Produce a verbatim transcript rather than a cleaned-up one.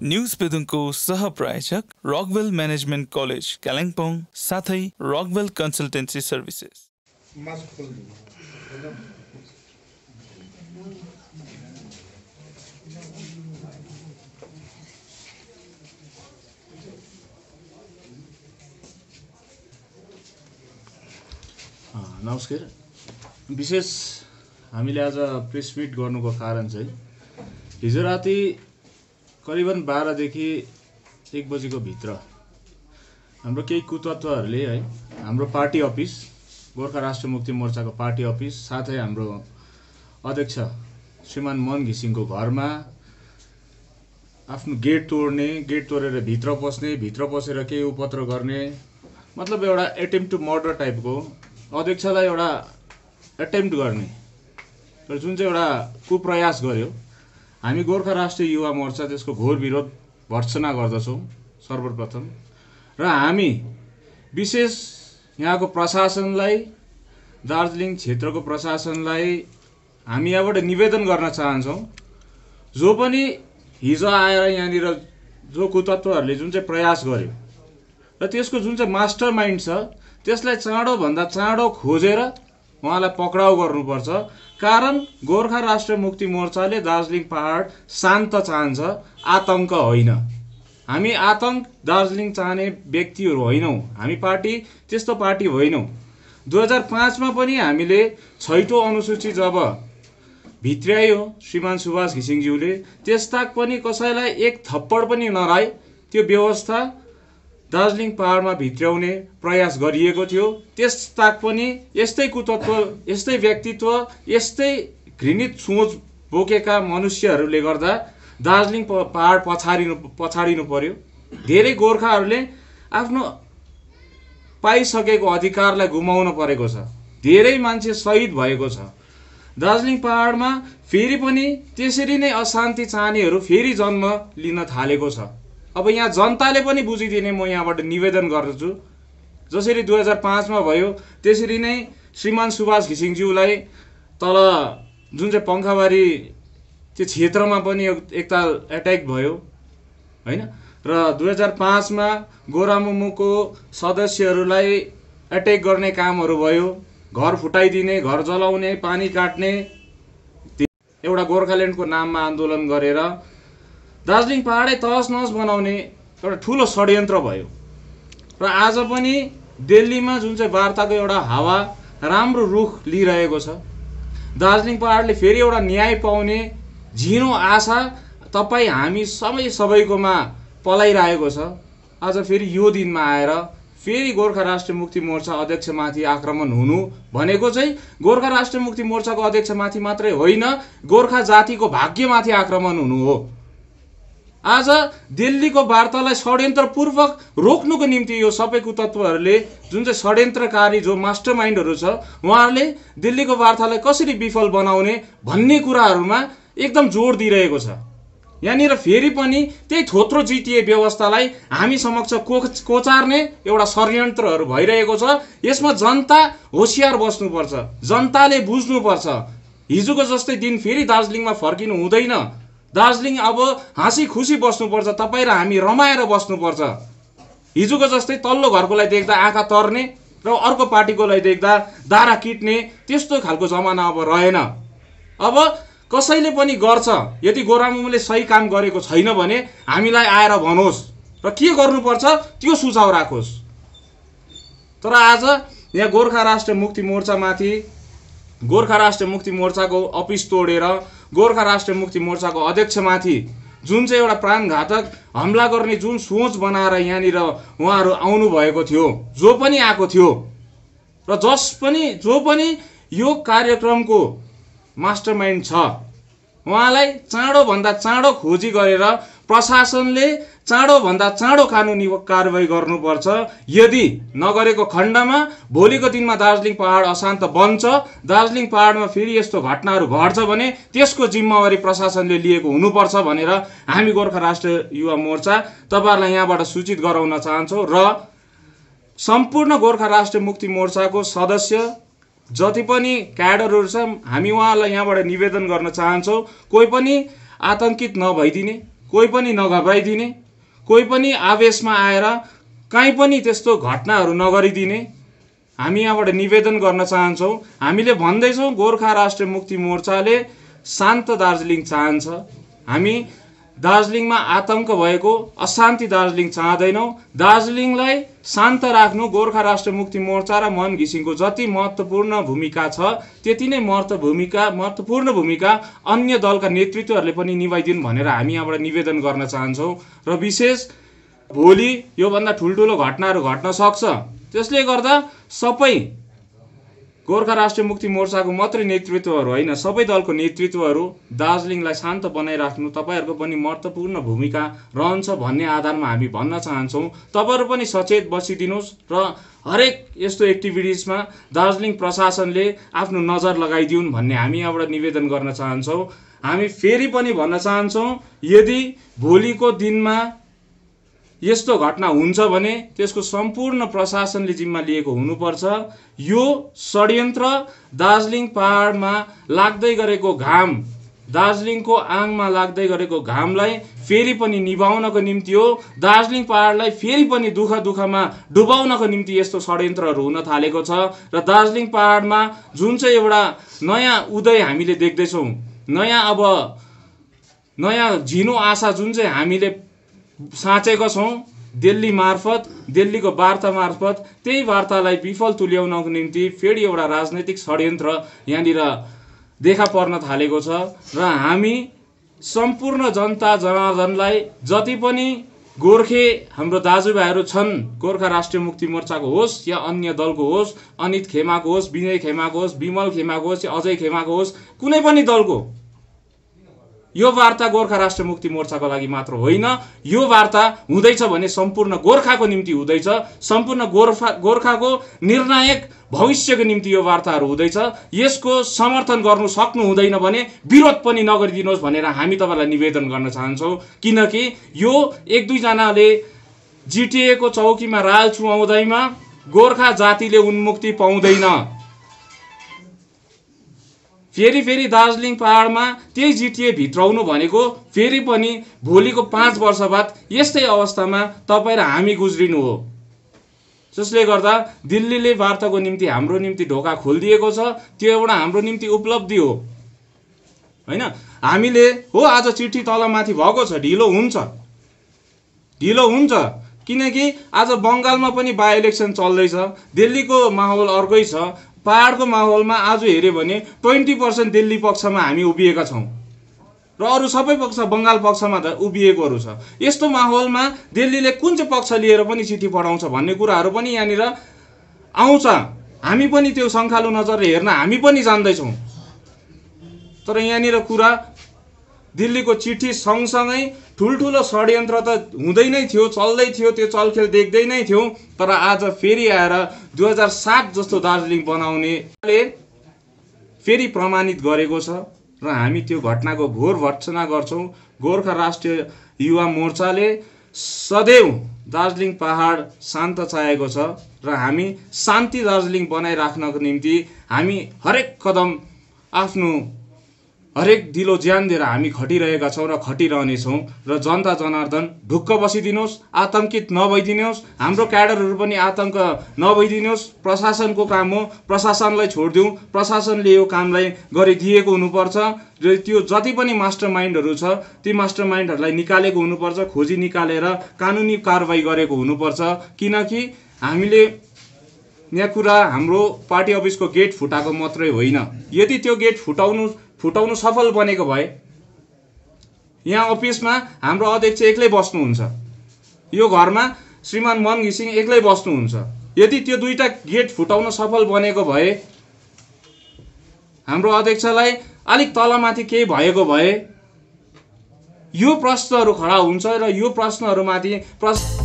News पेदुङको सहप्रायोजक Rockwell management college Kalimpong साथै रकवेल कन्सल्टेन्सी सर्भिसेस। नमस्कार। विशेष हामीले आज प्रेस मिट गर्नुको कारण चाहिँ हिजो राति करिबन बाह्र देखि एक बजेको भित्र हाम्रो केही कुतत्वहरूले है हाम्रो पार्टी अफिस गोर्खा राष्ट्र मुक्ति मोर्चाको पार्टी अफिस साथै हाम्रो अध्यक्ष श्रीमान मन घिसिङको घरमा आफ्नो गेट तोड्ने, गेट तोडेर भित्र पस्ने, भित्र पसेर केही उपद्रव गर्ने, मतलब एउटा एटेम्प्ट टु मर्डर टाइपको अध्यक्षलाई एउटा एटेम्प्ट गर्ने र जुन चाहिँ एउटा कुप्रयास गर्यो। हामी गोर्खा राष्ट्रिय युवा मोर्चा त्यसको घोर विरोध भर्त्सना गर्दछौँ सर्वप्रथम। र हामी विशेष यहाँको प्रशासनलाई, दार्जिलिङ क्षेत्रको प्रशासनलाई हामी यहाँबाट निवेदन गर्न चाहन्छौँ, जो पनि हिजो आएर यहाँनिर जो कुतत्वहरूले जुन चाहिँ प्रयास गर्यो र त्यसको जुन चाहिँ मास्टर माइन्ड छ त्यसलाई चाँडोभन्दा चाँडो खोजेर उहाँलाई पक्राउ गर्नुपर्छ। कारण गोर्खा राष्ट्र मुक्ति मोर्चाले दार्जिलिङ पहाड शान्त चाहन्छ, आतंक होइन। हामी आतंक दार्जिलिङ चाहने व्यक्तिहरू होइनौँ, हामी पार्टी त्यस्तो पार्टी होइनौँ। दुई हजार पाँचमा पनि हामीले छैटौँ अनुसूची जब भित्र्यायो श्रीमान सुभाष घिसिङज्यूले, त्यसताक पनि कसैलाई एक थप्पड पनि नराई त्यो व्यवस्था दार्जिलिङ पहाडमा भित्र्याउने प्रयास गरिएको थियो। त्यसताक पनि यस्तै कुतत्व, यस्तै व्यक्तित्व, यस्तै घृणित सोच बोकेका मनुष्यहरूले गर्दा दार्जिलिङ पहाड पछाडिनु पछाडिनु पर्यो। धेरै गोर्खाहरूले आफ्नो पाइसकेको अधिकारलाई गुमाउन परेको छ, धेरै मान्छे शहीद भएको छ। दार्जिलिङ पहाडमा फेरि पनि त्यसरी नै अशान्ति चाहनेहरू फेरि जन्म लिन थालेको छ। अब यहाँ जनताले पनि बुझिदिने म यहाँबाट निवेदन गर्दछु। जसरी दुई हजार पाँचमा भयो त्यसरी नै श्रीमान सुभाष घिसिङज्यूलाई तल जुन चाहिँ पङ्खाबारी त्यो क्षेत्रमा पनि एकताल एट्याक भयो होइन। र दुई हजार पाँचमा गोरामुमुको सदस्यहरूलाई एट्याक गर्ने कामहरू भयो, घर फुटाइदिने, घर जलाउने, पानी काट्ने, एउटा गोर्खाल्यान्डको नाममा आन्दोलन गरेर दार्जिलिङ पहाडै तहस नहस बनाउने एउटा ठुलो षड्यन्त्र भयो। र आज पनि दिल्लीमा जुन चाहिँ वार्ताको एउटा हावा राम्रो रुख लिइरहेको छ। दार्जिलिङ पहाडले फेरि एउटा न्याय पाउने झिनो आशा तपाईँ हामी सबै सबैकोमा पलाइरहेको छ। आज फेरि यो दिनमा आएर फेरि गोर्खा राष्ट्रिय मुक्ति मोर्चा अध्यक्षमाथि आक्रमण हुनु भनेको चाहिँ गोर्खा राष्ट्रिय मुक्ति मोर्चाको अध्यक्षमाथि मात्रै होइन, गोर्खा जातिको भाग्यमाथि आक्रमण हुनु हो। आज दिल्लीको वार्तालाई षड्यन्त्रपूर्वक रोक्नुको निम्ति यो सबै कुतत्वहरूले जुन चाहिँ षड्यन्त्रकारी जो मास्टर माइन्डहरू छ उहाँहरूले दिल्लीको वार्तालाई कसरी विफल बनाउने भन्ने कुराहरूमा एकदम जोड दिइरहेको छ। यहाँनिर फेरि पनि त्यही थोत्रो जिटिए व्यवस्थालाई हामी समक्ष को कोचार्ने एउटा षड्यन्त्रहरू भइरहेको छ। यसमा जनता होसियार बस्नुपर्छ, जनताले बुझ्नुपर्छ। हिजोको जस्तै दिन फेरि दार्जिलिङमा फर्किनु हुँदैन। दार्जिलिङ अब हाँसी खुसी बस्नुपर्छ, तपाईँ र हामी रमाएर बस्नुपर्छ। हिजोको जस्तै तल्लो घरकोलाई देख्दा आँखा तर्ने र अर्को पार्टीकोलाई देख्दा दारा किट्ने त्यस्तो खालको जमाना अब रहेन। अब कसैले पनि गर्छ, यदि गोरामुमुले सही काम गरेको छैन भने हामीलाई आएर भनोस् र के गर्नुपर्छ त्यो सुझाव राखोस्। तर आज यहाँ गोर्खा राष्ट्र मुक्ति मोर्चामाथि, गोर्खा राष्ट्र मुक्ति मोर्चाको अफिस तोडेर गोर्खा राष्ट्र मुक्ति मोर्चाको अध्यक्षमाथि जुन चाहिँ एउटा प्राणघातक हमला गर्ने जुन सोच बनाएर यहाँनिर उहाँहरू आउनु भएको थियो, जो पनि आएको थियो र जस पनि जो पनि यो कार्यक्रमको मास्टर माइन्ड छ, उहाँलाई चाँडोभन्दा चाँडो खोजी गरेर प्रशासनले चाँडोभन्दा चाँडो कानुनी कारवाही गर्नुपर्छ। यदि नगरेको खण्डमा भोलिको दिनमा दार्जिलिङ पहाड अशान्त बन्छ, दार्जिलिङ पहाडमा फेरि यस्तो घटनाहरू घट्छ भने त्यसको जिम्मेवारी प्रशासनले लिएको हुनुपर्छ भनेर हामी गोर्खा राष्ट्र युवा मोर्चा तपाईँहरूलाई यहाँबाट सूचित गराउन चाहन्छौँ। र सम्पूर्ण गोर्खा राष्ट्र मुक्ति मोर्चाको सदस्य जति पनि क्याडरहरू छ हामी उहाँहरूलाई यहाँबाट निवेदन गर्न चाहन्छौँ, कोही पनि आतंकित नभइदिने, कोही पनि नघबराइदिने, कोही पनि आवेशमा आएर कहीँ पनि त्यस्तो घटनाहरू नगरिदिने हामी यहाँबाट निवेदन गर्न चाहन्छौँ। हामीले भन्दैछौँ गोर्खा राष्ट्रिय मुक्ति मोर्चाले शान्त दार्जिलिङ चाहन्छ। हामी दार्जिलिङमा आतंक भएको, अशान्ति दार्जिलिङ चाहदैनौँ। दार्जिलिङलाई शान्त राख्नु गोर्खा राष्ट्रिय मुक्ति मोर्चा र मन घिसिङको जति महत्त्वपूर्ण भूमिका छ त्यति नै महत्त्व भूमिका महत्त्वपूर्ण भूमिका अन्य दलका नेतृत्वहरूले पनि निभाइदिनु भनेर हामी यहाँबाट निवेदन गर्न चाहन्छौँ। र विशेष भोलि योभन्दा ठुल्ठुलो घटनाहरू घट्न सक्छ, त्यसले गर्दा सबै गोर्खा राष्ट्रिय मुक्ति मोर्चाको मात्रै नेतृत्वहरू होइन, सबै दलको नेतृत्वहरू दार्जिलिङलाई शान्त बनाइराख्नु तपाईँहरूको पनि महत्त्वपूर्ण भूमिका रहन्छ भन्ने आधारमा हामी भन्न चाहन्छौँ। तपाईँहरू पनि सचेत बसिदिनुहोस् र हरेक यस्तो एक्टिभिटिजमा दार्जिलिङ प्रशासनले आफ्नो नजर लगाइदिउन् भन्ने हामी यहाँबाट निवेदन गर्न चाहन्छौँ। हामी फेरि पनि भन्न चाहन्छौँ, यदि भोलिको दिनमा यस्तो घटना हुन्छ भने त्यसको सम्पूर्ण प्रशासनले जिम्मा लिएको हुनुपर्छ। यो षड्यन्त्र दार्जिलिङ पहाडमा लाग्दै गरेको घाम, दार्जिलिङको आङमा लाग्दै गरेको घामलाई फेरि पनि निभाउनको निम्ति हो। दार्जिलिङ पहाडलाई फेरि पनि दुःख दुःखमा डुबाउनको निम्ति यस्तो षड्यन्त्रहरू हुन थालेको छ। र दार्जिलिङ पहाडमा जुन चाहिँ एउटा नयाँ उदय हामीले देख्दैछौँ, नयाँ अब नयाँ झिनो आशा जुन चाहिँ हामीले साँचेका छौँ दिल्ली मार्फत, दिल्लीको वार्ता मार्फत, त्यही वार्तालाई विफल तुल्याउनको निम्ति फेरि एउटा राजनैतिक षड्यन्त्र यहाँनिर देखा पर्न थालेको छ। र हामी सम्पूर्ण जनता जनार्दनलाई, जति पनि गोर्खे हाम्रो दाजुभाइहरू छन्, गोर्खा राष्ट्रिय मुक्ति मोर्चाको होस् या अन्य दलको होस्, अनित खेमाको होस्, विनय खेमाको होस्, विमल खेमाको होस् या अजय खेमाको होस्, कुनै पनि दलको, यो वार्ता गोर्खा राष्ट्रिय मुक्ति मोर्चाको लागि मात्र होइन। यो वार्ता हुँदैछ भने सम्पूर्ण गोर्खाको निम्ति हुँदैछ, सम्पूर्ण गोर्खा गोर्खाको निर्णायक भविष्यको निम्ति यो वार्ताहरू हुँदैछ। यसको समर्थन गर्नु सक्नु हुँदैन भने विरोध पनि नगरिदिनुहोस् भनेर हामी तपाईँलाई निवेदन गर्न चाहन्छौँ। किनकि यो एक दुईजनाले जिटिएको चौकीमा राल चुहाउँदैमा गोर्खा जातिले उन्मुक्ति पाउँदैन। फेरि फेरि दार्जिलिङ पहाडमा त्यही जिटिए भित्राउनु भनेको फेरि पनि भोलिको पाँच वर्ष बाद यस्तै अवस्थामा तपाईँ र हामी गुज्रिनु हो। जसले गर्दा दिल्लीले वार्ताको निम्ति हाम्रो निम्ति ढोका खोलिदिएको छ, त्यो एउटा हाम्रो निम्ति उपलब्धि हो होइन। हामीले हो आज चिठी तलमाथि भएको छ, ढिलो हुन्छ ढिलो हुन्छ किनकि आज बङ्गालमा पनि बाई इलेक्सन चल्दैछ, दिल्लीको माहौल अर्कै छ। पहाडको माहौलमा आज हेऱ्यो भने ट्वेन्टी पर्सेन्ट दिल्ली पक्षमा हामी उभिएका छौँ र अरू सबै पक्ष बङ्गाल पक्षमा त उभिएकोहरू छ। यस्तो माहौलमा दिल्लीले कुन चाहिँ पक्ष लिएर पनि चिठी पठाउँछ भन्ने कुराहरू पनि यहाँनिर आउँछ। हामी पनि त्यो सङ्खालु नजरले हेर्न हामी पनि जान्दैछौँ। तर यहाँनिर कुरा दिल्लीको चिठी सँगसँगै ठुल्ठुलो षड्यन्त्र त हुँदै नै थियो, चल्दै थियो, त्यो चलखेल देख्दै नै थियौँ। तर आज फेरि आएर दुई हजार सात जस्तो दार्जिलिङ बनाउनेले फेरि प्रमाणित गरेको छ र हामी त्यो घटनाको घोर भर्त्सना गर्छौँ। गोर्खा राष्ट्रिय युवा मोर्चाले सदैव दार्जिलिङ पहाड शान्त चाहेको छ र हामी शान्ति दार्जिलिङ बनाइराख्नको निम्ति हामी हरेक कदम आफ्नो हरेक दिलो ज्यान दिएर हामी खटिरहेका छौँ र खटिरहनेछौँ। र जनता जनार्दन ढुक्क बसिदिनुहोस्, आतंकित नभइदिनुहोस्, हाम्रो क्याडरहरू पनि आतंक नभइदिनुहोस्। प्रशासनको काम हो, प्रशासनलाई छोडिदिउँ, प्रशासनले यो कामलाई गरिदिएको हुनुपर्छ र त्यो जति पनि मास्टर माइन्डहरू छ ती मास्टर माइन्डहरूलाई निकालेको हुनुपर्छ, खोजी निकालेर कानुनी कारवाही गरेको हुनुपर्छ। किनकि हामीले यहाँ कुरा हाम्रो पार्टी अफिसको गेट फुटाएको मात्रै होइन, यदि त्यो गेट फुटाउनु फुटाउनु सफल बनेको भए यहाँ अफिसमा हाम्रो अध्यक्ष एक्लै बस्नुहुन्छ, यो घरमा श्रीमान मन घिसिङ एक्लै बस्नुहुन्छ। यदि त्यो दुईटा गेट फुटाउन सफल बनेको भए, हाम्रो अध्यक्षलाई अलिक तलमाथि केही भएको भए यो प्रश्नहरू खडा हुन्छ र यो प्रश्नहरूमाथि प्रश्न